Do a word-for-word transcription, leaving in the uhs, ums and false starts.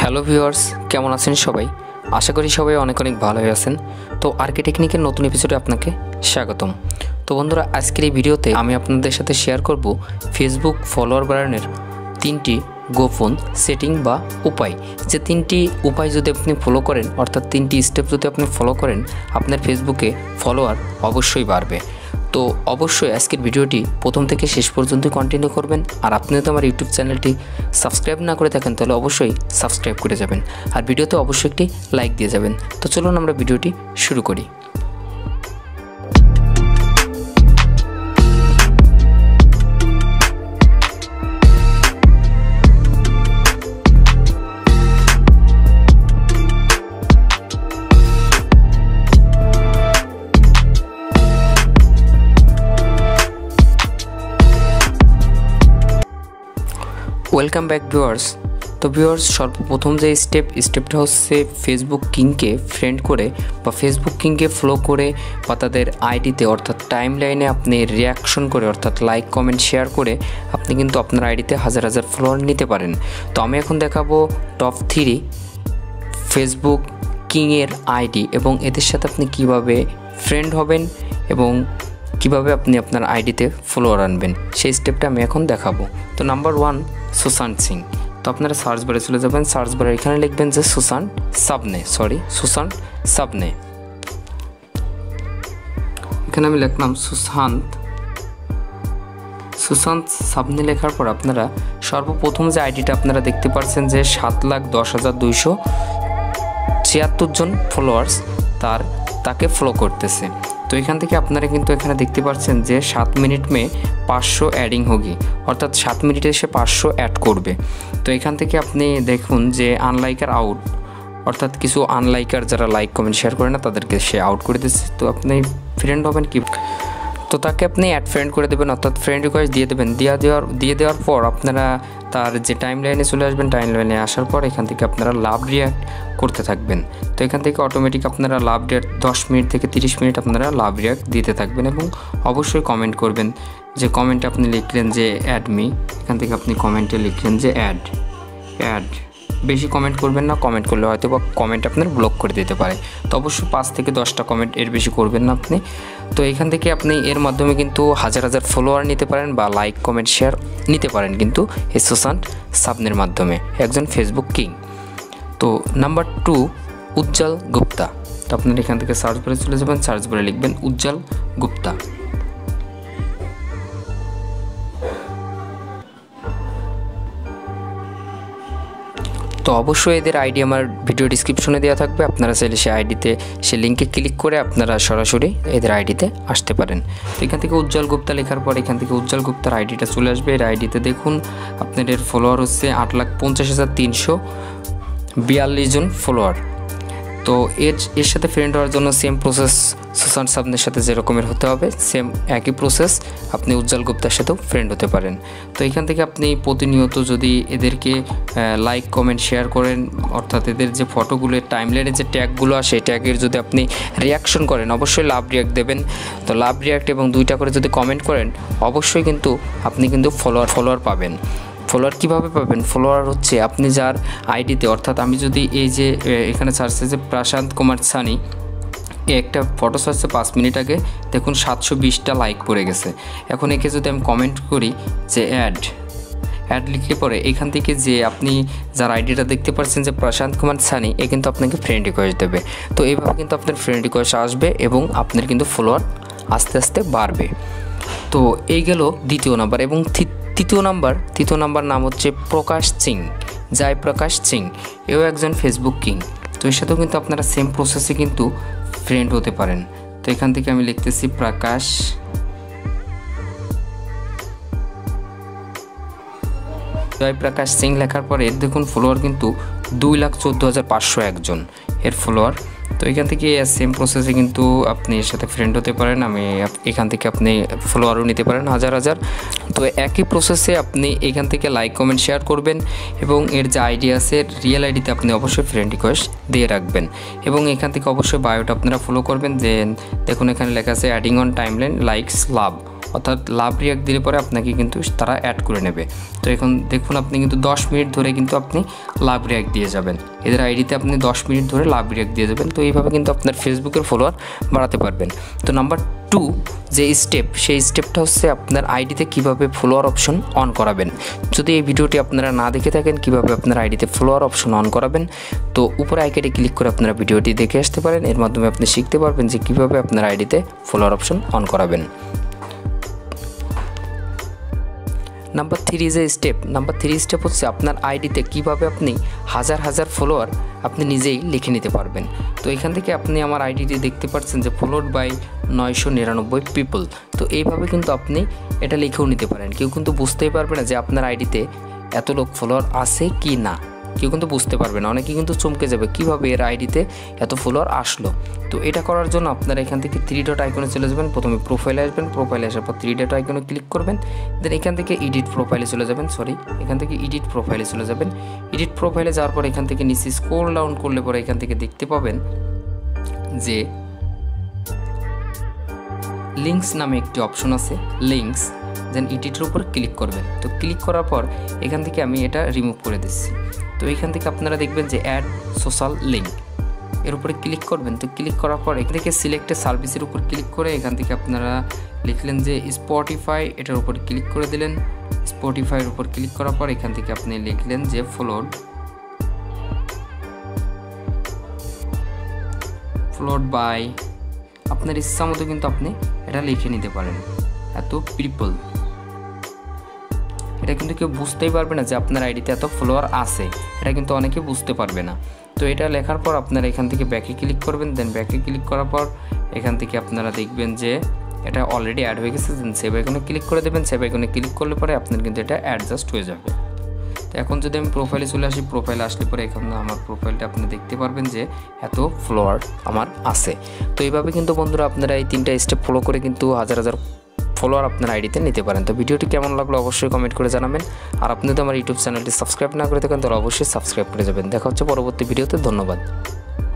Hello viewers, কেমন আছেন সবাই? আশা করি সবাই অনেক অনেক ভালোই আছেন। তো আরকে টেকনিকের নতুন এপিসোডে আপনাকে স্বাগতম। তো বন্ধুরা, আজকের এই ভিডিওতে আমি আপনাদের সাথে শেয়ার করব ফেসবুক ফলোয়ার বাড়ানোর তিনটি গোপন সেটিং বা উপায়। যে তিনটি উপায় যদি আপনি ফলো করেন, অর্থাৎ তিনটি স্টেপ যদি আপনি ফলো করেন, আপনার ফেসবুকে ফলোয়ার অবশ্যই বাড়বে। তো অবশ্যই আজকের ভিডিওটি প্রথম থেকে শেষ পর্যন্ত কন্টিনিউ করবেন। আর আপনি যদি আমার ইউটিউব চ্যানেলটি সাবস্ক্রাইব না করে থাকেন তাহলে অবশ্যই সাবস্ক্রাইব করে যাবেন, আর ভিডিওতে অবশ্যই একটি লাইক দিয়ে যাবেন। তো চলুন আমরা ভিডিওটি শুরু করি। Welcome back viewers. তো ভিউয়ার্স, সর্বপ্রথম যে স্টেপ স্টেপটা হচ্ছে ফেসবুক কিংকে ফ্রেন্ড করে বা ফেসবুক কিংকে ফলো করে বা তাদের আইডিতে অর্থাৎ টাইম লাইনে আপনি রিয়াকশন করে অর্থাৎ লাইক কমেন্ট শেয়ার করে আপনি কিন্তু আপনার আইডিতে হাজার হাজার ফলোয়ার নিতে পারেন। তো আমি এখন দেখাবো টপ থ্রি ফেসবুক কিংয়ের আইডি এবং এদের সাথে আপনি কিভাবে ফ্রেন্ড হবেন এবং কিভাবে আপনি আপনার আইডিতে ফলোয়ার আনবেন, সেই স্টেপটা আমি এখন দেখাবো। তো নাম্বার ওয়ান, সুশান্ত সিং। তো আপনারা সার্চ বারে চলে যাবেন, সার্চ বারে এখানে লিখবেন যে সুশান্ত সাবনে সরি সুশান্ত সাবনে এখানে আমি লিখলাম সুশান্ত সুশান্ত সাবনে লেখার পর আপনারা সর্বপ্রথম যে আইডিটা আপনারা দেখতে পাচ্ছেন যে সাত লাখ দশ হাজার দুইশো ছিয়াত্তর জন ফলোয়ার্স তার তাকে ফলো করতেছে। তো এখান থেকে আপনারা কিন্তু এখানে দেখতে পাচ্ছেন যে সাত মিনিট মে পাঁচশো অ্যাডিং হোগি, অর্থাৎ সাত মিনিটে সে পাঁচশো অ্যাড করবে। তো এখান থেকে আপনি দেখুন যে আনলাইকার আউট, অর্থাৎ কিছু আনলাইকার যারা লাইক কমেন্ট শেয়ার করে না তাদেরকে সে আউট করে দিচ্ছে। তো আপনি ফ্রেন্ড হবেন কি, তো তাকে আপনি অ্যাড ফ্রেন্ড করে দেবেন, অর্থাৎ ফ্রেন্ড রিকোয়েস্ট দিয়ে দেবেন। দিয়ে দেওয়ার দিয়ে দেওয়ার পর আপনারা তার যে টাইম লাইনে চলে আসবেন, টাইম লাইনে আসার পর এখান থেকে আপনারা লাভ রিয়াক্ট করতে থাকবেন। তো এখান থেকে অটোমেটিক আপনারা লাভ রিয়াক্ট দশ মিনিট থেকে তিরিশ মিনিট আপনারা লাভ রিয়াক্ট দিতে থাকবেন এবং অবশ্যই কমেন্ট করবেন। যে কমেন্টে আপনি লিখলেন যে অ্যাড মি, এখান থেকে আপনি কমেন্টে লিখলেন যে অ্যাড অ্যাড বেশি কমেন্ট করবেন না, কমেন্ট করলে হয়তো বা কমেন্ট আপনার ব্লক করে দিতে পারে। তো অবশ্যই পাঁচ থেকে দশটা কমেন্ট, এর বেশি করবেন না আপনি। তো এখান থেকে আপনি এর মাধ্যমে কিন্তু হাজার হাজার ফলোয়ার নিতে পারেন বা লাইক কমেন্ট শেয়ার নিতে পারেন কিন্তু এই সুশান্ত সাবনের মাধ্যমে, একজন ফেসবুক কিং। তো নাম্বার টু, উজ্জ্বল গুপ্তা। তো আপনার এখান থেকে সার্চ বারে চলে যাবেন, সার্চ বারে লিখবেন উজ্জ্বল গুপ্তা। তো অবশ্যই এদের আইডি আমার ভিডিও ডিসক্রিপশনে দেওয়া থাকবে, আপনারা চাইলে সেই আইডিতে সে লিঙ্কে ক্লিক করে আপনারা সরাসরি এদের আইডিতে আসতে পারেন। তো এখান থেকে উজ্জ্বল গুপ্তা লেখার পর এখান থেকে উজ্জ্বল গুপ্তার আইডিটা চলে আসবে। এর আইডিতে দেখুন আপনাদের ফলোয়ার হচ্ছে আট লাখ পঞ্চাশ হাজার তিনশো বিয়াল্লিশ জন ফলোয়ার। তো এর এর সাথে ফ্রেন্ড হওয়ার জন্য সেম প্রসেস সুশান্ত সাবনের সাথে যেরকমের হতে হবে, সেম একই প্রসেস আপনি উজ্জ্বল গুপ্তার সাথেও ফ্রেন্ড হতে পারেন। তো এখান থেকে আপনি প্রতিনিয়ত যদি এদেরকে লাইক কমেন্ট শেয়ার করেন, অর্থাৎ এদের যে ফটোগুলোর টাইমলাইনে যে ট্যাগগুলো আসে ট্যাগের যদি আপনি রিয়াকশন করেন, অবশ্যই লাভ রিয়াক্ট দেবেন। তো লাভ রিয়াক্ট এবং দুইটা করে যদি কমেন্ট করেন অবশ্যই কিন্তু আপনি কিন্তু ফলোয়ার ফলোয়ার পাবেন। ফলোয়ার কীভাবে পাবেন? ফলোয়ার হচ্ছে আপনি যার আইডিতে, অর্থাৎ আমি যদি এই যে এখানে সার্চে যে প্রশান্ত কুমার সানি এ একটা ফটো সার্চে পাঁচ মিনিট আগে দেখুন সাতশো বিশটা লাইক পড়ে গেছে। এখন একে যদি আমি কমেন্ট করি যে অ্যাড অ্যাড লিখে পরে এখান থেকে যে আপনি যার আইডিটা দেখতে পাচ্ছেন যে প্রশান্ত কুমার সানি, এ কিন্তু আপনাকে ফ্রেন্ড রিকোয়েস্ট দেবে। তো এইভাবে কিন্তু আপনার ফ্রেন্ড রিকোয়েস্ট আসবে এবং আপনার কিন্তু ফলোয়ার আস্তে আস্তে বাড়বে। তো এই গেল দ্বিতীয় নাম্বার। এবং তৃতীয় নাম্বার তৃতীয় নাম্বার নাম হচ্ছে প্রকাশ সিং, জয় প্রকাশ সিং, এও একজন ফেসবুক কিং। তো এর সাথেও কিন্তু আপনারা সেম প্রসেসে কিন্তু ফ্রেন্ড হতে পারেন। তো এখান থেকে আমি লিখতেছি প্রকাশ জয় প্রকাশ সিং লেখার পরে দেখুন ফলোয়ার কিন্তু দুই লাখ চোদ্দো হাজার পাঁচশো একজন এর ফলোয়ার। তো এখান থেকে সেম প্রসেসে কিন্তু আপনি এর সাথে ফ্রেন্ড হতে পারেন। আমি এখান থেকে আপনি ফলোয়ারও নিতে পারেন হাজার হাজার। তো একই প্রসেসে আপনি এখান থেকে লাইক কমেন্ট শেয়ার করবেন এবং এর যে আইডি আছে রিয়েল আইডিতে আপনি অবশ্যই ফ্রেন্ড রিকোয়েস্ট দিয়ে রাখবেন এবং এখান থেকে অবশ্যই বায়োটা আপনারা ফলো করবেন। দেন দেখুন এখানে লেখা আছে adding on timeline likes love অর্থাৎ লাভ রিয়াক্ট দিলে পরে আপনাকে কিন্তু তারা অ্যাড করে নেবে। তো এখন দেখুন আপনি কিন্তু দশ মিনিট ধরে কিন্তু আপনি লাভ রিয়াক্ট দিয়ে যাবেন, এদের আইডিতে আপনি দশ মিনিট ধরে লাভ রিয়াক্ট দিয়ে যাবেন। তো এইভাবে কিন্তু আপনার ফেসবুকের ফলোয়ার বাড়াতে পারবেন। তো নাম্বার টু যে স্টেপ, সেই স্টেপটা হচ্ছে আপনার আইডিতে কিভাবে ফলোয়ার অপশন অন করাবেন। যদি এই ভিডিওটি আপনারা না দেখে থাকেন কিভাবে আপনার আইডিতে ফলোয়ার অপশন অন করাবেন, তো উপরে আইকনে ক্লিক করে আপনারা ভিডিওটি দেখে আসতে পারেন। এর মাধ্যমে আপনি শিখতে পারবেন যে কিভাবে আপনার আইডিতে ফলোয়ার অপশন অন করাবেন। নাম্বার থ্রি যে স্টেপ, নাম্বার থ্রি স্টেপ হচ্ছে আপনার আইডিতে কিভাবে আপনি হাজার হাজার ফলোয়ার আপনি নিজেই লিখে নিতে পারবেন। তো এখান থেকে আপনি আমার আইডিটি দেখতে পাচ্ছেন যে ফলোড বাই নয়শো নিরানব্বই পিপল। তো এইভাবে কিন্তু আপনি এটা লিখেও নিতে পারেন। কেউ কিন্তু বুঝতেই পারবে না যে আপনার আইডিতে এত লোক ফলোয়ার আছে কি না, কেউ কিন্তু বুঝতে পারবে না। অনেকে কিন্তু চমকে যাবে কীভাবে এর আইডিতে এত ফলোয়ার আসলো। তো এটা করার জন্য আপনারা এখান থেকে থ্রি ডট আইকনে চলে যাবেন, প্রথমে প্রোফাইলে আসবেন, প্রোফাইলে আসার পর থ্রি ডট আইকনে ক্লিক করবেন, দেন এখান থেকে এডিট প্রোফাইলে চলে যাবেন, সরি এখান থেকে এডিট প্রোফাইলে চলে যাবেন। এডিট প্রোফাইলে যাওয়ার পর এখান থেকে নিচে স্ক্রল ডাউন করলে পরে এখান থেকে দেখতে পাবেন যে লিঙ্কস নামে একটি অপশন আছে, লিঙ্কস, দেন এডিটের উপর ক্লিক করবেন। তো ক্লিক করার পর এখান থেকে আমি এটা রিমুভ করে দিচ্ছি। তো এখান থেকে আপনারা দেখবেন যে অ্যাড সোশ্যাল লিঙ্ক, এর উপরে ক্লিক করবেন। তো ক্লিক করার পর এখান থেকে সিলেক্টেড সার্ভিসের উপর ক্লিক করে এখান থেকে আপনারা লিখলেন যে স্পটিফাই, এটার উপর ক্লিক করে দিলেন। স্পটিফাইয়ের উপর ক্লিক করার পর এখান থেকে আপনি লিখলেন যে ফলোড ফলোড বাই, আপনার ইচ্ছা মতো কিন্তু আপনি এটা লিখে নিতে পারেন এত পিপল। এটা কিন্তু কেউ বুঝতেই পারবে না যে আপনার আইডিতে এত ফলোয়ার আছে, এটা কিন্তু অনেকে বুঝতে পারবে না। তো এটা লেখার পর আপনারা এখান থেকে ব্যাকে ক্লিক করবেন, দেন ব্যাকে ক্লিক করার পর এখান থেকে আপনারা দেখবেন যে এটা অলরেডি অ্যাড হয়ে গেছে, দেন সেভ আইকনে ক্লিক করে দেবেন। সেভ আইকনে ক্লিক করলে পরে আপনার কিন্তু এটা অ্যাডজাস্ট হয়ে যাবে। তো এখন যদি আমি প্রোফাইলে চলে আসি, প্রোফাইলে আসলে পরে এখন আমার প্রোফাইলটা আপনি দেখতে পারবেন যে এত ফলোয়ার আমার আছে। তো এইভাবে কিন্তু বন্ধুরা আপনারা এই তিনটা স্টেপ ফলো করে কিন্তু হাজার হাজার ফলোয়ার আপনার আইডিতে নিতে পারেন। তো ভিডিওটি কেমন লাগলো অবশ্যই কমেন্ট করে জানাবেন। আর আপনি তো আমার ইউটিউব চ্যানেলটি সাবস্ক্রাইব না করে থাকেন তাহলে অবশ্যই সাবস্ক্রাইব করে যাবেন। দেখা হচ্ছে পরবর্তী ভিডিওতে, ধন্যবাদ।